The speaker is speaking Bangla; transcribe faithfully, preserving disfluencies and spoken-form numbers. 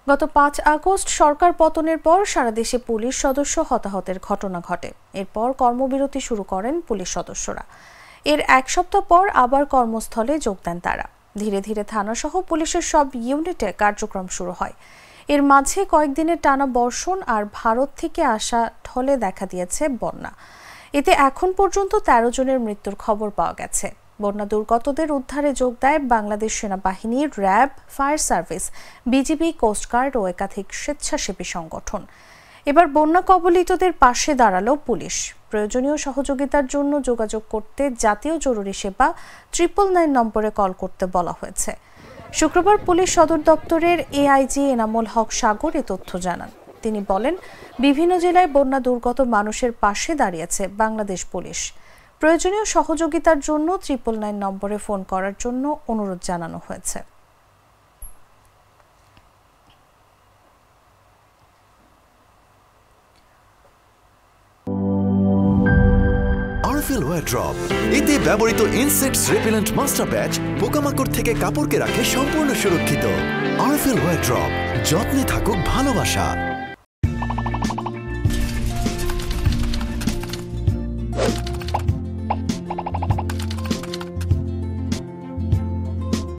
গত পাঁচ আগস্ট সরকার পতনের পর সারা দেশে পুলিশ সদস্য হতাহতের ঘটনা ঘটে। এরপর কর্মবিরতি শুরু করেন পুলিশ সদস্যরা। এর এক সপ্তাহ পর আবার কর্মস্থলে যোগ দেন তারা। ধীরে ধীরে থানাসহ পুলিশের সব ইউনিটে কার্যক্রম শুরু হয়। এর মাঝে কয়েকদিনের টানা বর্ষণ আর ভারত থেকে আসা ঢলে দেখা দিয়েছে বন্যা। এতে এখন পর্যন্ত তেরো জনের মৃত্যুর খবর পাওয়া গেছে। বন্যা দুর্গতদের উদ্ধারে যোগ দেয় বাংলাদেশ সেনাবাহিনী, RAB, fire service, BGB, coastguard ও একাধিক স্বেচ্ছাসেবী সংগঠন। এবার বন্যা কবলিতদের পাশে দাঁড়ালো পুলিশ। প্রয়োজনীয় সহযোগিতার জন্য যোগাযোগ করতে জাতীয় জরুরি সেবা ট্রিপল নাইন নম্বরে কল করতে বলা হয়েছে। শুক্রবার পুলিশ সদর দপ্তরের এআইজি এনামুল হক সাগর এ তথ্য জানান। তিনি বলেন, বিভিন্ন জেলায় বন্যা দুর্গত মানুষের পাশে দাঁড়িয়েছে বাংলাদেশ পুলিশ। প্রয়োজনীয় সহযোগিতার জন্য ট্রিপল নাইন নম্বরে ফোন করার জন্য অনুরোধ জানানো হয়েছে। আরফিল ওয়্যার ড্রপ, এতে ব্যবহৃত ইনসেক্টস রিপেলেন্ট মাস্টার ব্যাচ পোকামাকড় থেকে কাপড়কে রাখে সম্পূর্ণ সুরক্ষিত। আরফিল ওয়্যার ড্রপ, যত্নে থাকুক ভালোবাসা।